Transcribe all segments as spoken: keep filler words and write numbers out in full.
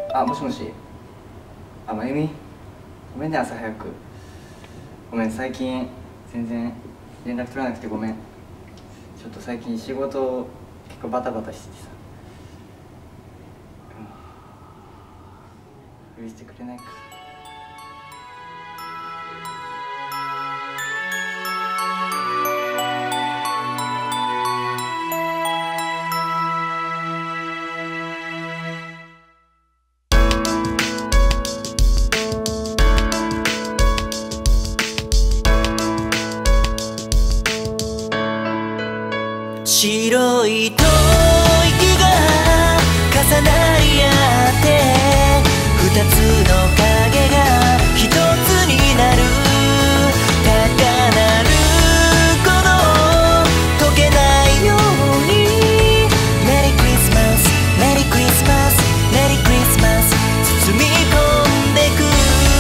あ、もしもし。あ、まゆみ、ごめんね、朝早く。ごめん、最近全然連絡取らなくてごめん。ちょっと最近仕事結構バタバタしててさ、許してくれないか。 白い吐息が重なり合って二つの影が一つになる高鳴るこの溶けないようにメリークリスマスメリークリスマスメリークリスマス包み込んでく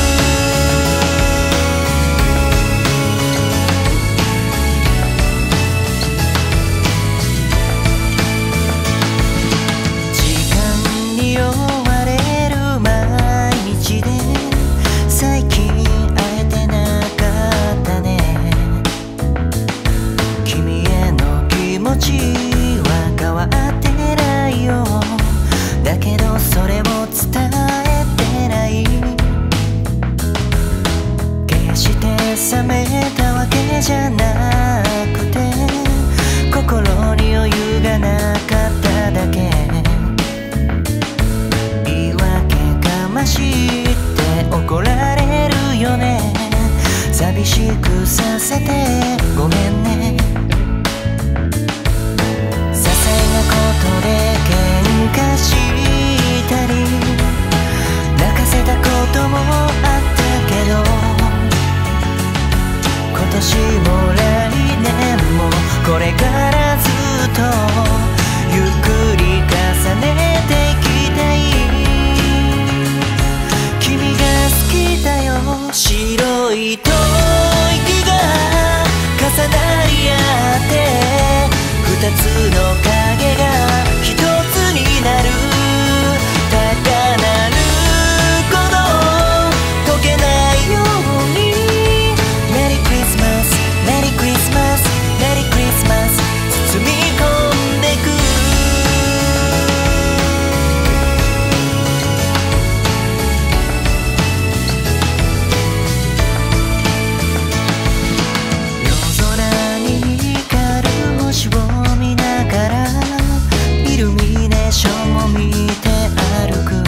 冷めたわけじゃなくて心に余裕がなかっただけ言い訳がましいって怒られるよね寂しくさせてごめんね些細なことで喧嘩したり泣かせたこともあったけど今年も来年もこれからずっとゆっくり重ねていきたい君が好きだよ白い吐息が重なり合って二つの影が一つになる高鳴るこの溶けないようにメリークリスマスメリークリスマスメリークリスマス包み込んでく夜空に光る星を見ながらイルミネーションを見て歩く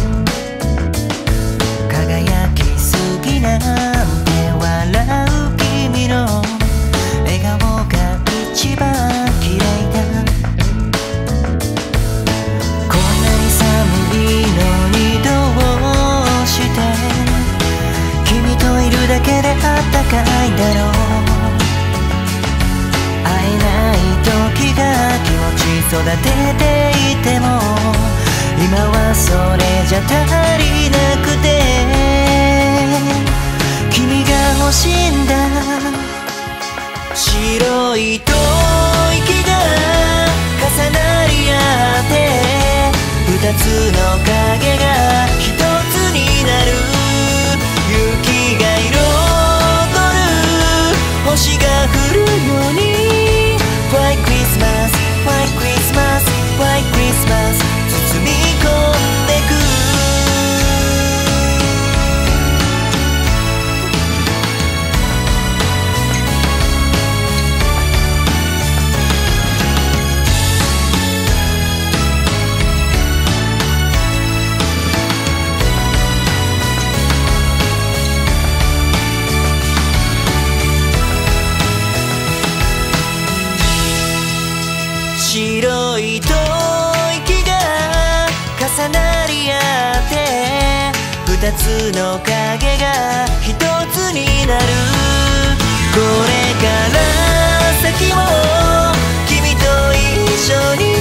輝きすぎなんて笑う君の笑顔が一番綺麗だこんなに寒いのにどうして君といるだけであったかいだろう会えない時が気持ち育てていても今はそれじゃ足りなくて君が欲しいんだ白い吐息が重なり合って二つの影が一つになる雪が彩る星が降るように White Christmas White Christmas White Christmas 包み込んでく白い吐息が重なり合って二つの影が一つになるこれから先も君と一緒に